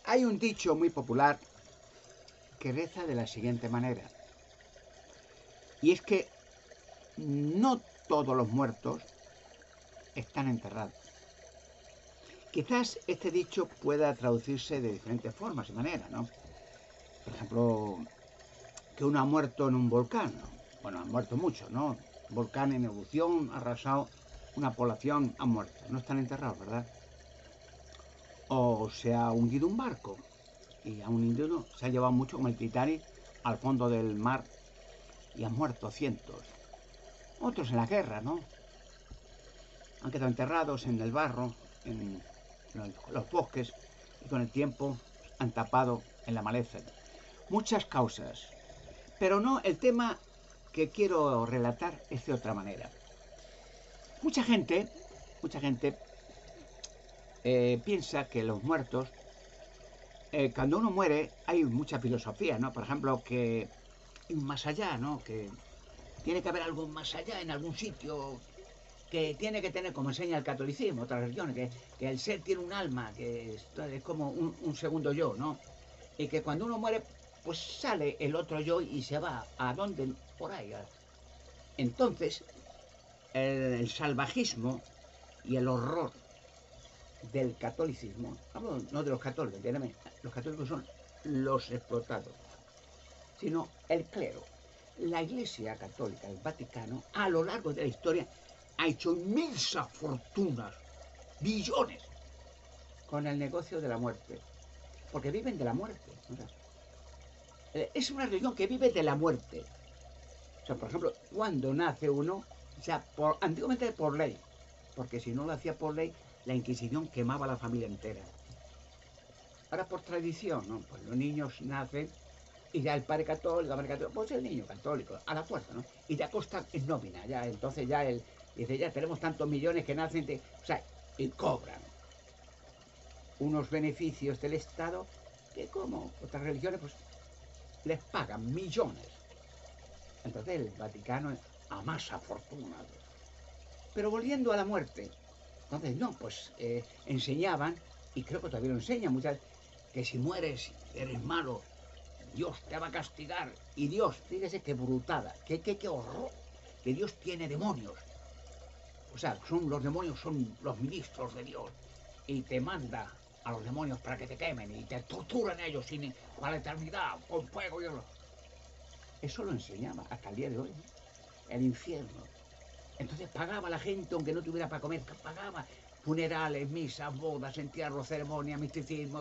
Hay un dicho muy popular que reza de la siguiente manera. Y es que no todos los muertos están enterrados. Quizás este dicho pueda traducirse de diferentes formas y maneras, ¿no? Por ejemplo, que uno ha muerto en un volcán, ¿no? Bueno, han muerto muchos, ¿no? Volcán en erupción, arrasado, una población, han muerto. No están enterrados, ¿verdad? O se ha hundido un barco y a un individuo se ha llevado mucho, como el Titanic, al fondo del mar y han muerto cientos. Otros en la guerra, ¿no? Han quedado enterrados en el barro, en los bosques y con el tiempo han tapado en la maleza. Muchas causas. Pero no, el tema que quiero relatar es de otra manera. Mucha gente piensa que los muertos, cuando uno muere, hay mucha filosofía, ¿no? Por ejemplo, que más allá, ¿no? Que tiene que haber algo más allá, en algún sitio, que tiene que tener, como enseña el catolicismo, otras religiones, que el ser tiene un alma, que es como un segundo yo, ¿no? Y que cuando uno muere, pues sale el otro yo y se va a dónde, por ahí. Entonces, el salvajismo y el horror del catolicismo, hablo no de los católicos, entiéndeme, los católicos son los explotados, sino el clero. La Iglesia Católica, el Vaticano, a lo largo de la historia, ha hecho inmensas fortunas, billones, con el negocio de la muerte, porque viven de la muerte. O sea, es una religión que vive de la muerte. O sea, por ejemplo, cuando nace uno, o sea, antiguamente por ley, porque si no lo hacía por ley, la Inquisición quemaba a la familia entera. Ahora por tradición, ¿no? Pues los niños nacen y ya el padre católico, pues el niño católico, a la fuerza, ¿no? Y ya costa en nómina, ya, entonces ya él dice, ya tenemos tantos millones que nacen, o sea, y cobran unos beneficios del Estado que como otras religiones, pues les pagan millones. Entonces el Vaticano amasa fortunas. Pero volviendo a la muerte, entonces no, pues enseñaban, y creo que todavía lo enseñan muchas, que si mueres, eres malo, Dios te va a castigar. Y Dios, fíjese qué brutada, qué horror, que Dios tiene demonios. O sea, los demonios son los ministros de Dios. Y te manda a los demonios para que te quemen y te torturan ellos para la eternidad, con fuego y horror. Eso lo enseñaba hasta el día de hoy, el infierno. Entonces pagaba la gente, aunque no tuviera para comer, pagaba funerales, misas, bodas, entierros, ceremonias, misticismo,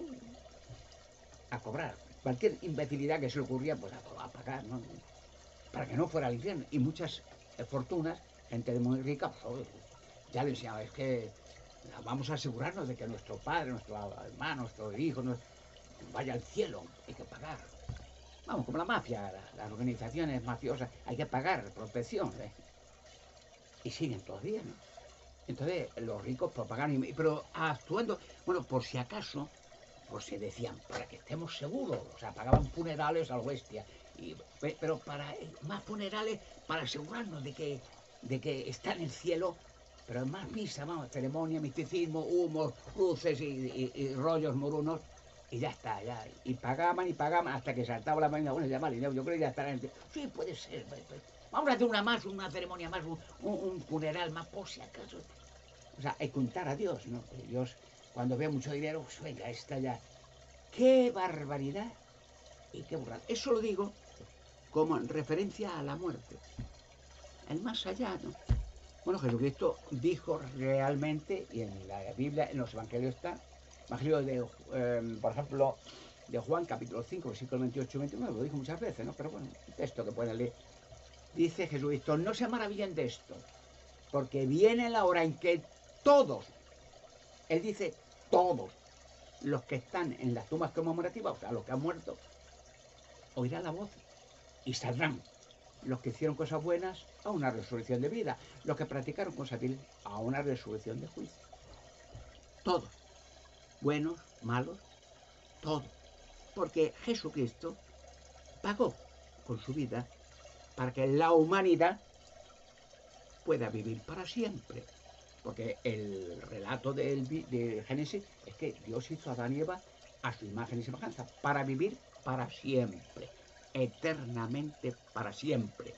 a cobrar. Cualquier imbecilidad que se le ocurría, pues a pagar, ¿no? Para que no fuera al infierno. Y muchas fortunas, gente muy rica, pues, ya le enseñaba, es que vamos a asegurarnos de que nuestro padre, nuestro hermano, nuestro hijo vaya al cielo, hay que pagar. Vamos, como la mafia, las organizaciones mafiosas, hay que pagar protección, ¿eh? Y siguen todavía, ¿no? Entonces los ricos propagan, pero actuando, bueno, por si acaso, por si decían, para que estemos seguros, o sea, pagaban funerales a lo bestia, pero para más funerales para asegurarnos de que está en el cielo, pero más misa, vamos, ceremonia, misticismo, humos, luces y rollos morunos, y ya está, ya, y pagaban hasta que saltaba la mañana, bueno, ya vale, yo creo que ya estará en el cielo. Sí, puede ser, vamos a hacer una ceremonia más, un funeral más, por si acaso. O sea, hay que contar a Dios, ¿no? Porque Dios, cuando ve mucho dinero, pues venga, esta ya. ¡Qué barbaridad! Y qué burrada. Eso lo digo como en referencia a la muerte. El más allá, ¿no? Bueno, Jesucristo dijo realmente, y en la Biblia, en los evangelios está, evangelio de, por ejemplo, de Juan, capítulo 5, versículo 28 y 29, lo dijo muchas veces, ¿no? Pero bueno, un texto que pueden leer. Dice Jesucristo, no se maravillen de esto, porque viene la hora en que todos, él dice todos, los que están en las tumbas conmemorativas, o sea, los que han muerto, oirán la voz y saldrán. Los que hicieron cosas buenas a una resurrección de vida, los que practicaron cosas viles a una resurrección de juicio. Todos, buenos, malos, todos. Porque Jesucristo pagó con su vida para que la humanidad pueda vivir para siempre. Porque el relato de Génesis es que Dios hizo a Adán y Eva a su imagen y semejanza, para vivir para siempre, eternamente para siempre.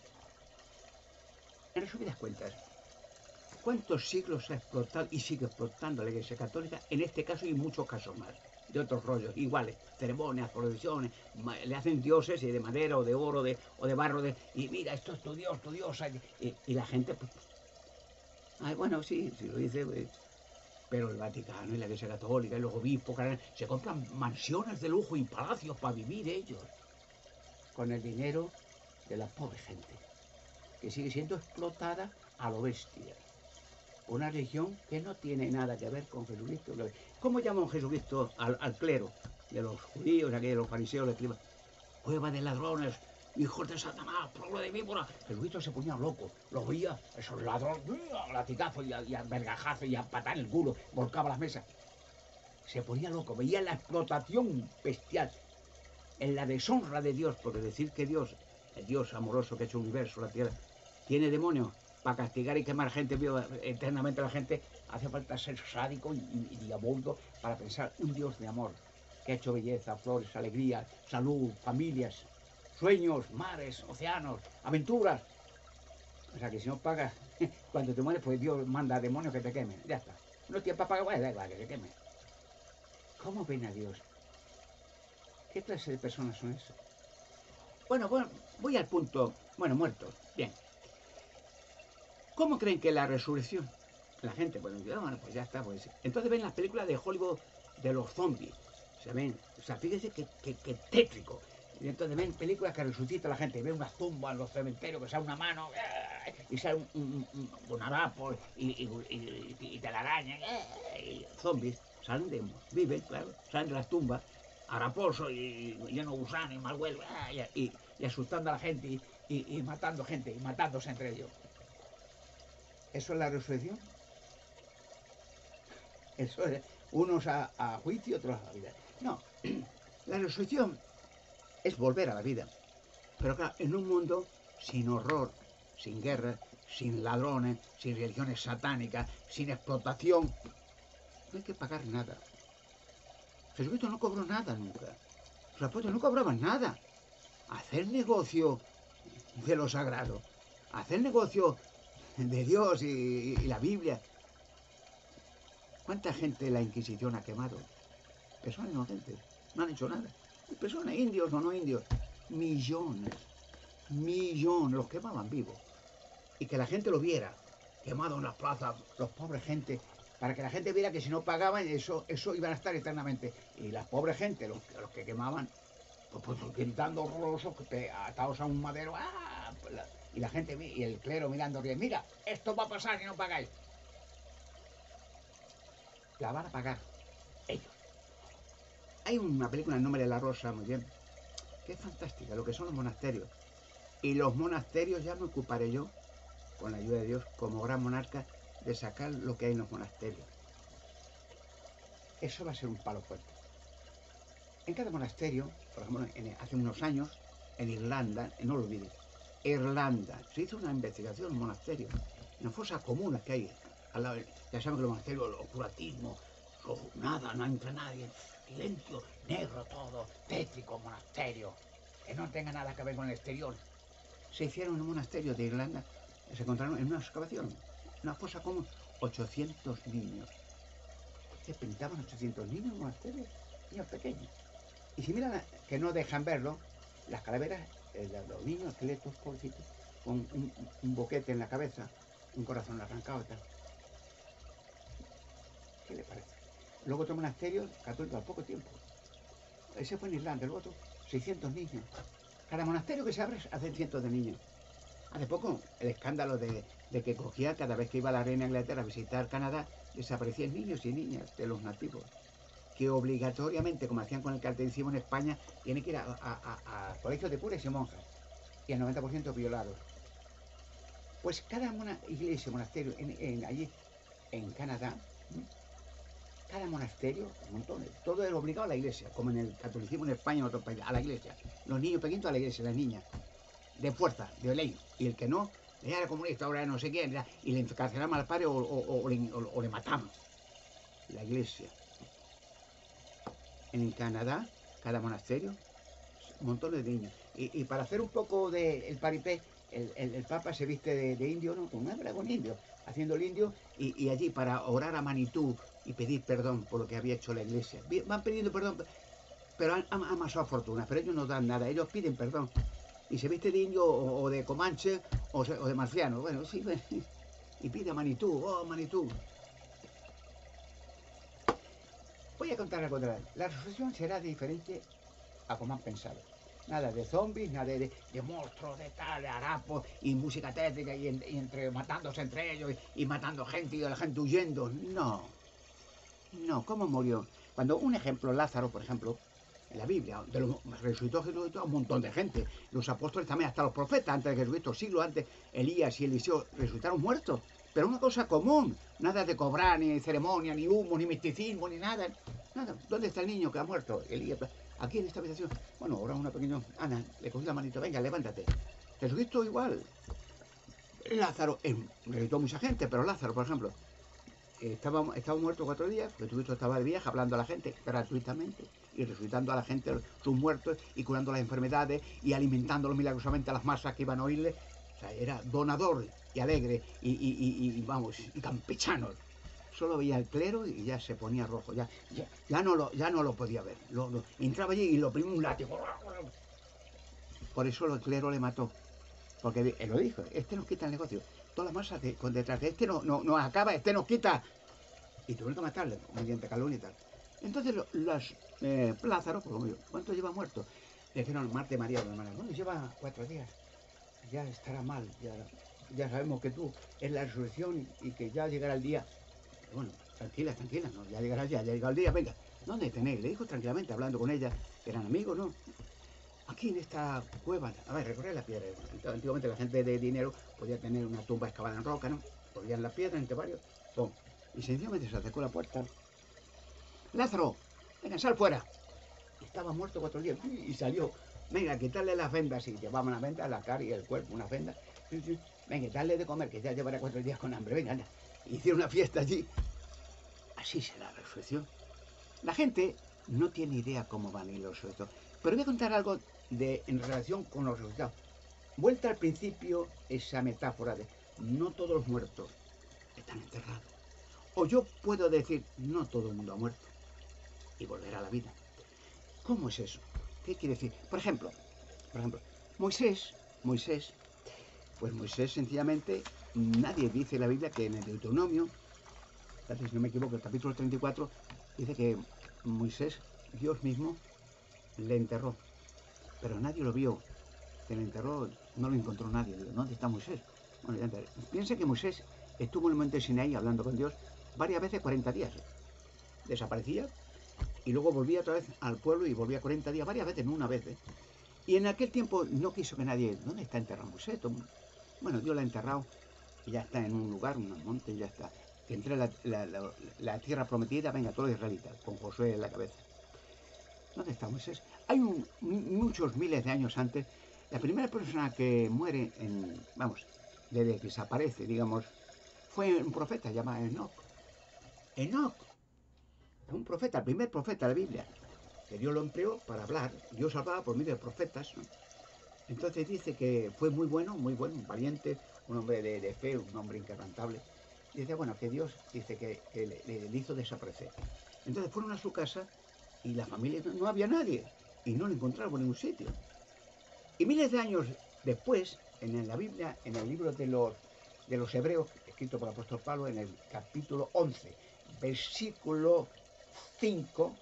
En resumidas cuentas, ¿cuántos siglos ha explotado y sigue explotando la Iglesia Católica? En este caso y en muchos casos más, de otros rollos, iguales, ceremonias, procesiones, le hacen dioses de madera o de oro o de barro, y mira, esto es tu Dios, tu diosa, y la gente, pues, ay, bueno, sí, sí lo dice, pues, pero el Vaticano y la Iglesia Católica y los obispos se compran mansiones de lujo y palacios para vivir ellos, con el dinero de la pobre gente, que sigue siendo explotada a lo bestia. Una religión que no tiene nada que ver con Jesucristo. ¿Cómo llaman Jesucristo al clero de los judíos, aquí de los fariseos? Le escriban, cueva de ladrones, hijos de Satanás, pueblo de víbora. Jesucristo se ponía loco, lo veía, esos ladrones, a latigazos y a vergajazos y a patar el culo, volcaba las mesas. Se ponía loco, veía la explotación bestial, en la deshonra de Dios, porque decir que Dios, el Dios amoroso que ha hecho el universo, la tierra, tiene demonios para castigar y quemar gente viva eternamente a la gente, hace falta ser sádico y diabólico para pensar un Dios de amor que ha hecho belleza, flores, alegría, salud, familias, sueños, mares, océanos, aventuras. O sea que si no pagas, cuando te mueres, pues Dios manda a demonios que te quemen. Ya está. No tienes para pagar, da igual que te quemen. ¿Cómo ven a Dios? ¿Qué clase de personas son esas? Bueno, voy al punto. Bueno, muertos. Bien. ¿Cómo creen que la resurrección? La gente, bueno, pues ya está. Pues. Entonces ven las películas de Hollywood de los zombies. Se ven, o sea, fíjense que tétrico. Y entonces ven películas que resucita la gente, ven unas tumbas en los cementerios, que sale una mano, y sale un harapo y te la arañan, y zombies, salen de, viven, claro, salen de las tumbas, haraposos y llenos de gusanos y mal huelo, y asustando a la gente y matando gente, y matándose entre ellos. ¿Eso es la resurrección? Eso es unos a juicio y otros a la vida. No, la resurrección es volver a la vida. Pero claro, en un mundo sin horror, sin guerra, sin ladrones, sin religiones satánicas, sin explotación, no hay que pagar nada. Jesucristo no cobró nada nunca. Los apóstoles no cobraban nada. Hacer negocio de lo sagrado, hacer negocio de Dios y la Biblia. ¿Cuánta gente la Inquisición ha quemado? Personas inocentes, no han hecho nada. Y personas, indios o no indios, millones, los quemaban vivos. Y que la gente lo viera, quemado en las plazas, los pobres gente, para que la gente viera que si no pagaban, eso iban a estar eternamente. Y las pobres gente, los que quemaban, pues gritando horrorosos, atados a un madero, ¡ah! Y la gente, y el clero mirando, mira, esto va a pasar si no pagáis. La van a pagar ellos. Hay una película, El nombre de la rosa, muy bien, que es fantástica, lo que son los monasterios. Y los monasterios ya me ocuparé yo, con la ayuda de Dios, como gran monarca, de sacar lo que hay en los monasterios. Eso va a ser un palo fuerte. En cada monasterio, por ejemplo, hace unos años, en Irlanda, no lo olvides, Irlanda, se hizo una investigación en un monasterio, en fosas comunes que hay al lado. Ya saben que los monasterios, el oscurantismo, nada, no entra nadie, silencio, negro todo, tétrico monasterio, que no tenga nada que ver con el exterior. Se hicieron en un monasterio de Irlanda, se encontraron en una excavación, una fosa común, 800 niños. ¿Qué pintaban 800 niños en un monasterio? Niños pequeños. Y si miran, que no dejan verlo, las calaveras, los niños, esqueletos, pobrecitos, con un boquete en la cabeza, un corazón arrancado y tal. ¿Qué le parece? Luego otro monasterio católico al poco tiempo. Ese fue en Irlanda, luego otro, 600 niños. Cada monasterio que se abre hacen cientos de niños. Hace poco el escándalo de que cogía, cada vez que iba la reina de Inglaterra a visitar Canadá, desaparecían niños y niñas de los nativos, que obligatoriamente, como hacían con el catolicismo en España, tienen que ir a colegios de curas y monjas, y el 90% violados. Pues cada iglesia, monasterio, allí en Canadá, cada monasterio, montones, todo era obligado a la iglesia, como en el catolicismo en España y en otros países, a la iglesia. Los niños pequeños a la iglesia, las niñas, de fuerza, de ley, y el que no, ya era comunista, ahora era no sé quién, y le encarcelaban al padre o le mataban. La iglesia. en Canadá, cada monasterio, montones de niños. Y para hacer un poco de el paripé, el Papa se viste de indio, ¿no? Con un dragón indio, haciendo el indio, y allí para orar a Manitú y pedir perdón por lo que había hecho la iglesia. Van pidiendo perdón, pero han amasado fortuna, pero ellos no dan nada, ellos piden perdón. Y se viste de indio o de comanche o de marciano. Bueno, sí, y pide a Manitú, oh Manitú. Voy a contar algo de la resurrección será diferente a como han pensado. Nada de zombies, nada de monstruos, de tal, de harapos, y música tétrica, y entre matándose entre ellos, y matando gente, y la gente huyendo. No, no, ¿cómo murió? Cuando un ejemplo, Lázaro, por ejemplo, en la Biblia, resucitó Jesucristo a un montón de gente. Los apóstoles también, hasta los profetas, antes de Jesucristo, siglos antes, Elías y Eliseo resucitaron muertos. Pero una cosa común, nada de cobrar, ni ceremonia, ni humo, ni misticismo, ni nada. Nada. ¿Dónde está el niño que ha muerto? Elías, aquí en esta habitación. Bueno, ahora una pequeña... Ana, le cogí la manito, venga, levántate. Jesucristo igual. Lázaro, resucitó mucha gente, pero Lázaro, por ejemplo, estaba muerto 4 días, Jesucristo estaba de viaje hablando a la gente gratuitamente y resucitando a la gente sus muertos y curando las enfermedades y alimentándolos milagrosamente a las masas que iban a oírle. O sea, era donador y alegre y vamos, y campechano. Solo veía el clero y ya se ponía rojo, ya no lo podía ver. Entraba allí y lo oprimió un látigo. Por eso el clero le mató. Porque él lo dijo, este nos quita el negocio. Todas las masas detrás de este nos acaba, este nos quita. Y tuvieron que matarle mediante calumnia y tal. Entonces Lázaro, ¿cuánto lleva muerto? Le dijeron Marta y María, la hermana, bueno, lleva 4 días. Ya estará mal, ya sabemos que tú es la resurrección y que ya llegará el día. Bueno, tranquila, ¿no? Ya llegará el día, ya llegado el día, venga. ¿Dónde tenéis? Le dijo tranquilamente, hablando con ella, que eran amigos, ¿no? Aquí en esta cueva, a ver, recorrer la piedra. Antiguamente la gente de dinero podía tener una tumba excavada en roca, ¿no? Ponían la piedra entre varios, ¡pum! Y sencillamente se acercó a la puerta. Lázaro, venga, sal fuera. Estaba muerto 4 días y salió. Venga, quitarle las vendas. Y llevaba una venda, la cara y el cuerpo, una venda. Venga, darle de comer, que ya llevará 4 días con hambre. Venga, anda. Hicieron una fiesta allí. Así será la resurrección. La gente no tiene idea cómo van a ir los resucitos. Pero voy a contar algo en relación con los resucitados. Vuelta al principio, esa metáfora de no todos los muertos están enterrados. O yo puedo decir, no todo el mundo ha muerto y volverá a la vida. ¿Cómo es eso? ¿Qué quiere decir? Por ejemplo, Moisés, pues Moisés sencillamente, nadie dice en la Biblia que en el Deuteronomio, si no me equivoco, el capítulo 34, dice que Moisés, Dios mismo, le enterró. Pero nadie lo vio. Que le enterró, no lo encontró nadie. ¿Dónde está Moisés? Bueno, piensa que Moisés estuvo en el monte Sinaí hablando con Dios varias veces, 40 días. Desaparecía y luego volvía otra vez al pueblo y volvía 40 días, varias veces, no una vez. Y en aquel tiempo no quiso que nadie... ¿Dónde está enterrado Moisés? Bueno, Dios lo ha enterrado y ya está en un lugar, un monte, y ya está. Que entre la tierra prometida, venga, todos los israelitas, con Josué en la cabeza. ¿Dónde está Moisés? Hay muchos miles de años antes, la primera persona que muere, desde que desaparece, digamos, fue un profeta llamado Enoc. Enoc, un profeta, el primer profeta de la Biblia, que Dios lo empleó para hablar. Dios hablaba por medio de profetas, ¿no? Entonces dice que fue muy bueno, un valiente, un hombre de fe, un hombre inquebrantable. Dice, bueno, que Dios dice que le hizo desaparecer. Entonces fueron a su casa y la familia no había nadie y no lo encontraron en ningún sitio. Y miles de años después, en la Biblia, en el libro de los Hebreos, escrito por el apóstol Pablo, en el capítulo 11, versículo 5,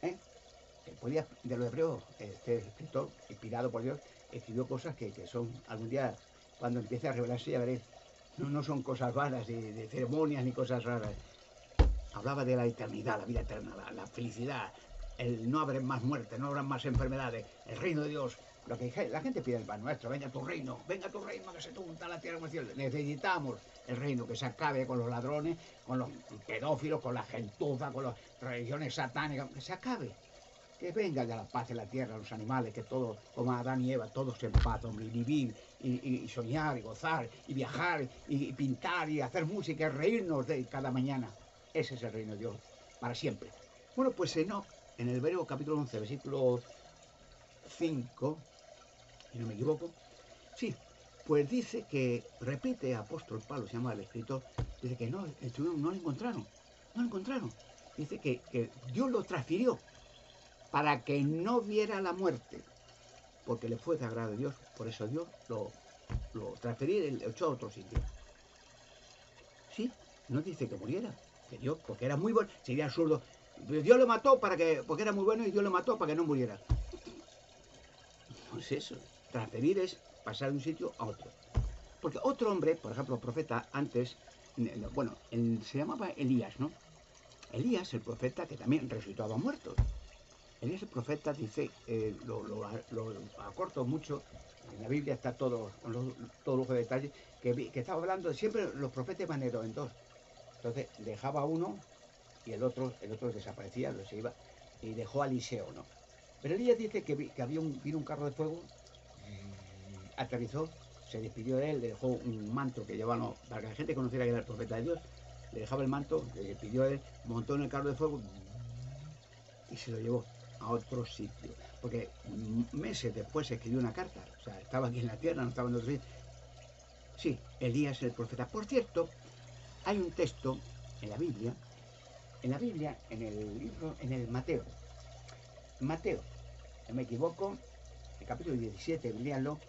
de los Hebreos, este escritor, inspirado por Dios, escribió cosas que son, algún día, cuando empiece a revelarse, ya veréis, no son cosas vanas, de ceremonias ni cosas raras. Hablaba de la eternidad, la vida eterna, la felicidad, el no habrá más muerte, no habrá más enfermedades, el reino de Dios. Lo que la gente pide el pan nuestro, venga tu reino, que se tunta la tierra como el cielo. Necesitamos el reino, que se acabe con los ladrones, con los pedófilos, con la gentuza, con las religiones satánicas, que se acabe. Que venga ya la paz en la tierra, los animales, que todos, como Adán y Eva, todos en paz, hombre, y vivir, y soñar, y gozar, y viajar, y pintar, y hacer música, y reírnos de cada mañana. Ese es el reino de Dios, para siempre. Bueno, pues Enoc en el Hebreo capítulo 11, versículo 5, si no me equivoco, sí, pues dice que, repite apóstol Pablo, se llama el escritor, dice que no lo encontraron, no lo encontraron. Dice que Dios lo transfirió para que no viera la muerte, porque le fue de agrado a Dios, por eso Dios lo transfirió y lo echó a otro sitio. Sí, no dice que muriera, que Dios, porque era muy bueno, sería absurdo. Dios lo mató porque era muy bueno y Dios lo mató para que no muriera. Pues eso, transferir es pasar de un sitio a otro. Porque otro hombre, por ejemplo, profeta antes, bueno, se llamaba Elías, ¿no? Elías, el profeta que también resucitaba a muertos. Elías, el profeta, dice, lo acorto mucho, en la Biblia está todo lujo de detalles, que estaba hablando, siempre los profetas iban en dos. Entonces dejaba uno y el otro desaparecía, se iba, y dejó a Eliseo, ¿no? Pero Elías dice que vino un carro de fuego, aterrizó, se despidió de él, le dejó un manto que llevaba, no, para que la gente conociera que era el profeta de Dios, le dejaba el manto, le despidió de él, montó en el carro de fuego y se lo llevó a otro sitio. Porque meses después escribió una carta, o sea, estaba aquí en la tierra, no estaba en otro sitio. Sí, Elías el profeta. Por cierto, hay un texto en la Biblia, en el libro, en el Mateo, no me equivoco, el capítulo 17, léanlo.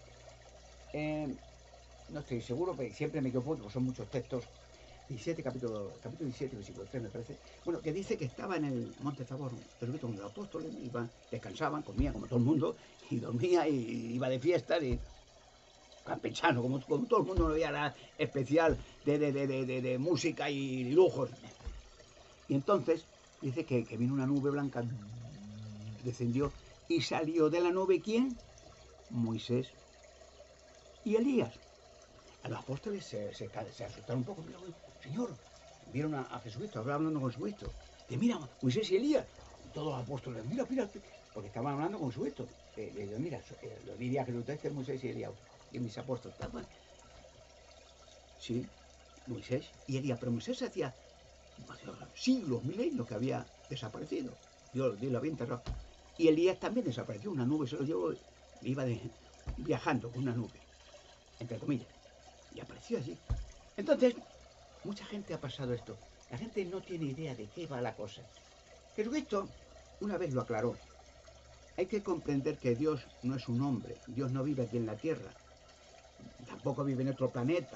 No estoy seguro, pero siempre me equivoco porque son muchos textos. 17, capítulo 17, versículo 3 me parece. Bueno, que dice que estaba en el Monte Tabor, Jesucristo con los apóstoles, descansaban, comía como todo el mundo, y dormía y iba de fiestas y campechano, como todo el mundo, no había nada especial de música y lujos. Y entonces dice que vino una nube blanca, descendió y salió de la nube, ¿quién? Moisés y Elías. A los apóstoles se asustaron un poco. Señor, vieron a Jesucristo, hablando con Jesucristo. Que mira, Moisés y Elías. Todos los apóstoles, mira, porque estaban hablando con Jesucristo. Mira, lo diría Jesucristo, este es Moisés y Elías. Y mis apóstoles estaban. Sí, Moisés y Elías. Pero Moisés hacía siglos, milenios que había desaparecido. Dios lo había enterrado. Y Elías también desapareció. Una nube se lo llevó, iba viajando con una nube, entre comillas. Y apareció allí. Entonces, mucha gente ha pasado esto. La gente no tiene idea de qué va la cosa. Jesucristo una vez lo aclaró. Hay que comprender que Dios no es un hombre. Dios no vive aquí en la Tierra. Tampoco vive en otro planeta.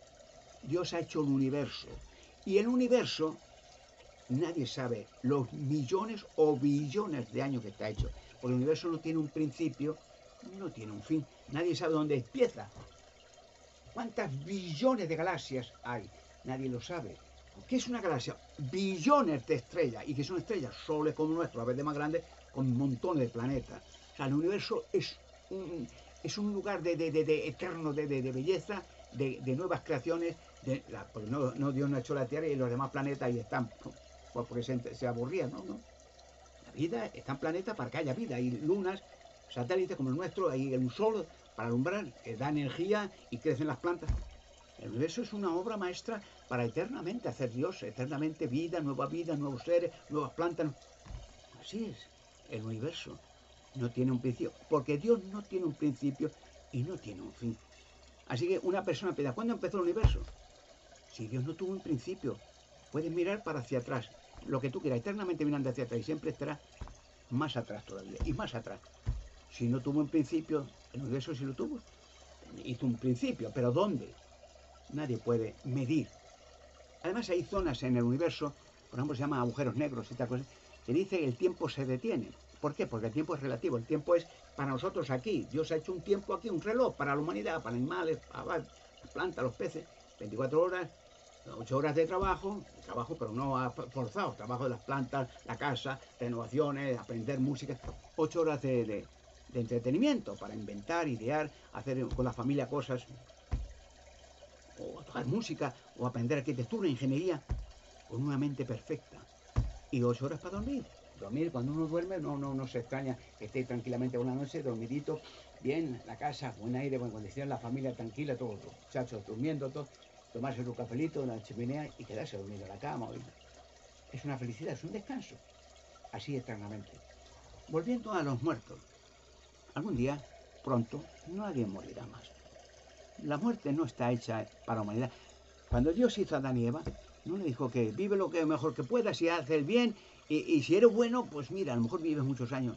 Dios ha hecho un universo. Y el universo, nadie sabe los millones o billones de años que está hecho. Porque el universo no tiene un principio, no tiene un fin. Nadie sabe dónde empieza. ¿Cuántas billones de galaxias hay? Nadie lo sabe. ¿Qué es una galaxia? Billones de estrellas. ¿Y qué son estrellas? Soles como nuestro, a veces más grandes, con montones de planetas. O sea, el universo es un lugar de eterno, de belleza, de nuevas creaciones. Porque no, Dios no ha hecho la Tierra y los demás planetas ahí están, porque se aburrían, ¿no? La vida está en planetas para que haya vida. Hay lunas, satélites como el nuestro, hay un sol para alumbrar, da energía y crecen las plantas. El universo es una obra maestra para eternamente hacer Dios, eternamente vida, nuevos seres, nuevas plantas. Así es, el universo no tiene un principio, porque Dios no tiene un principio y no tiene un fin. Así que una persona pida, ¿cuándo empezó el universo? Si Dios no tuvo un principio, puedes mirar para hacia atrás, lo que tú quieras, eternamente mirando hacia atrás y siempre estará más atrás todavía y más atrás. Si no tuvo un principio, el universo sí lo tuvo. Hizo un principio, pero ¿dónde? Nadie puede medir. Además hay zonas en el universo, por ejemplo se llama agujeros negros y tal cosa, que dice que el tiempo se detiene. ¿Por qué? Porque el tiempo es relativo, el tiempo es para nosotros aquí. Dios ha hecho un tiempo aquí, un reloj para la humanidad, para animales, para las plantas, los peces, 24 horas, 8 horas de trabajo, pero no forzado, trabajo de las plantas, la casa, renovaciones, aprender música, 8 horas de entretenimiento para inventar, idear, hacer con la familia cosas, o tocar música, o aprender arquitectura, ingeniería, con una mente perfecta. Y 8 horas para dormir. Dormir, cuando uno duerme, no se extraña que esté tranquilamente una noche, dormidito, bien, la casa, buen aire, buena condición, la familia tranquila, todos los muchachos durmiendo, todo, tomarse un cafelito, una chimenea y quedarse dormido en la cama. Es una felicidad, es un descanso. así eternamente. Volviendo a los muertos, algún día, pronto, nadie morirá más. La muerte no está hecha para la humanidad. Cuando Dios hizo a Adán y Eva, no le dijo que vive lo que mejor que puedas y hace el bien, y si eres bueno, pues mira, a lo mejor vives muchos años.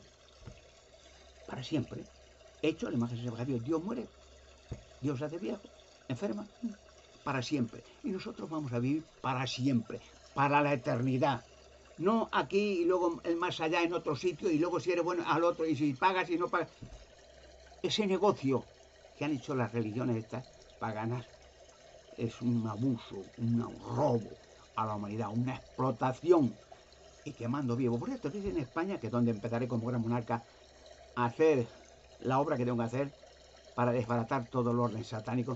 Para siempre. Hecho a la imagen y semejanza de Dios. Dios muere, Dios hace viejo, enferma, para siempre. Y nosotros vamos a vivir para siempre, para la eternidad. No aquí y luego el más allá en otro sitio, y luego si eres bueno al otro, y si pagas y no pagas. Ese negocio que han hecho las religiones estas paganas es un abuso, un robo a la humanidad, una explotación y quemando vivo. Por cierto, dice en España, que es donde empezaré como gran monarca a hacer la obra que tengo que hacer para desbaratar todo el orden satánico.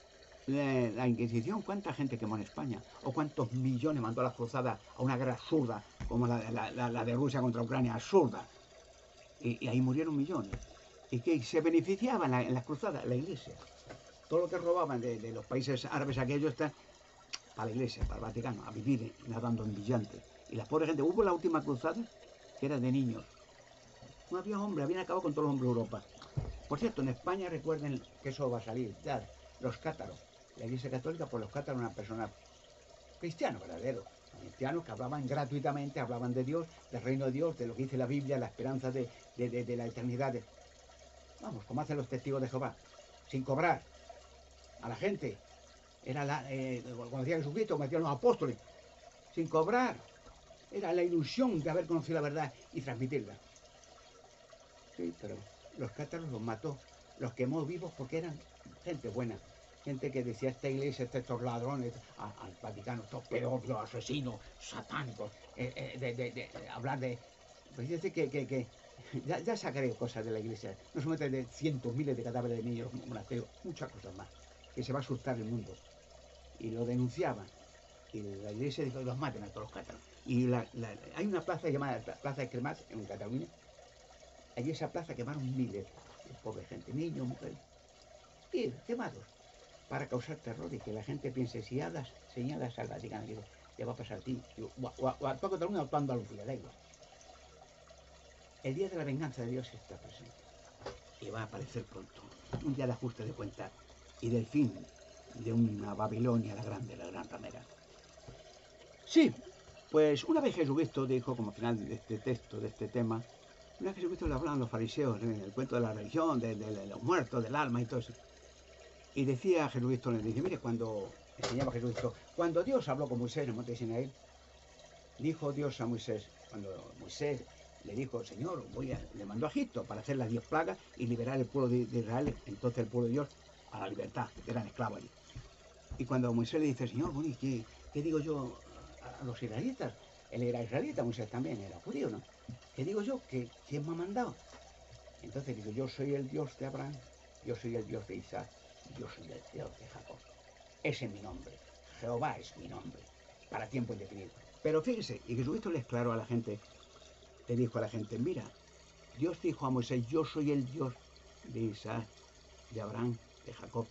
La Inquisición, ¿cuánta gente quemó en España? ¿O cuántos millones mandó a las cruzadas a una guerra absurda como la de Rusia contra Ucrania? Absurda. Y ahí murieron millones. ¿Y que se beneficiaba en las cruzadas? La Iglesia. Todo lo que robaban de los países árabes aquellos está para la Iglesia, para el Vaticano, a vivir nadando en brillantes. Y la pobre gente, hubo la última cruzada que era de niños. No había hombres, habían acabado con todos los hombres de Europa. Por cierto, en España recuerden que eso va a salir, ya, los cátaros. La Iglesia Católica, por los cátaros, una persona cristiana, verdadero. Cristianos que hablaban gratuitamente, hablaban de Dios, del reino de Dios, de lo que dice la Biblia, la esperanza de la eternidad. Vamos, como hacen los testigos de Jehová, sin cobrar a la gente. Era cuando decía Jesucristo, como decían los apóstoles, sin cobrar. Era la ilusión de haber conocido la verdad y transmitirla. Sí, pero los cátaros los mató, los quemó vivos porque eran gente buena. Gente que decía, esta iglesia, estos ladrones, al Vaticano, estos pedófilos, asesinos, satánicos, hablar de... Pues dice que ya sacaré cosas de la iglesia, no solamente de cientos, miles de cadáveres de niños, monasterios, muchas cosas más, que se va a asustar el mundo. Y lo denunciaban. Y la iglesia dijo, los maten a todos los cátaros. Y hay una plaza llamada Plaza de Cremat, en Cataluña. Allí esa plaza quemaron miles de pobre gente, niños, mujeres, y quemados, para causar terror y que la gente piense, si hagas señalas al Vaticano, que te va a pasar a ti, o a toda Cataluña o a toda Andalucía, da igual. El día de la venganza de Dios está presente y va a aparecer pronto, un día de ajuste de cuentas y del fin de una Babilonia la grande, la gran ramera. Sí, pues una vez Jesucristo dijo, como final de este texto, de este tema, una vez Jesucristo le hablaban los fariseos en el cuento de la religión, de los muertos, del alma y todo eso. Y decía Jesucristo, le dice, mire, cuando enseñaba Jesucristo, cuando Dios habló con Moisés en el monte de Sinaí, dijo Dios a Moisés, cuando Moisés le dijo, Señor, le mandó a Egipto para hacer las 10 plagas y liberar el pueblo de Israel, entonces el pueblo de Dios, a la libertad, que eran esclavos allí. Y cuando Moisés le dice, Señor, bueno, ¿y qué digo yo a los israelitas? Él era israelita, Moisés también era judío, ¿no? ¿Qué digo yo? ¿Quién me ha mandado? Entonces digo, yo soy el Dios de Abraham, yo soy el Dios de Isaac, yo soy el Dios de Jacob. Ese es mi nombre, Jehová es mi nombre, para tiempo indefinido. Pero fíjese, y Jesucristo le aclaró a la gente, le dijo a la gente, mira, Dios dijo a Moisés, yo soy el Dios de Isaac, de Abraham, de Jacob,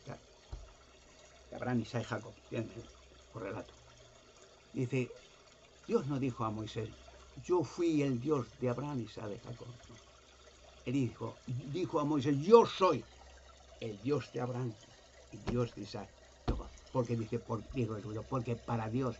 de Abraham, Isaac y Jacob, tienen el correlato. Dice, Dios no dijo a Moisés, yo fui el Dios de Abraham, Isaac y Jacob. No. Él dijo a Moisés, yo soy el Dios de Abraham y Dios de Isaac. Porque dice, porque para Dios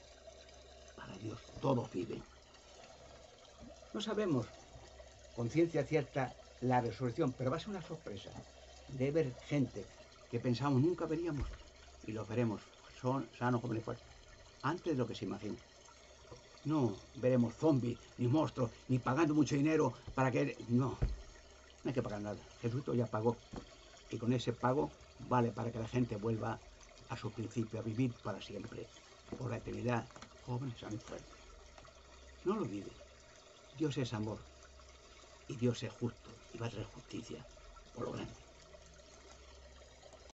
todos viven. No sabemos con ciencia cierta la resurrección, pero va a ser una sorpresa de ver gente que pensamos nunca veríamos y los veremos, son sanos, jóvenes, fuertes, antes de lo que se imagina. No veremos zombies, ni monstruos, ni pagando mucho dinero para que... No hay que pagar nada. Jesucristo ya pagó. Y con ese pago vale para que la gente vuelva a su principio, a vivir para siempre, por la eternidad, jóvenes, sanos y fuertes. No lo olvides. Dios es amor. Y Dios es justo. Y va a traer justicia por lo grande.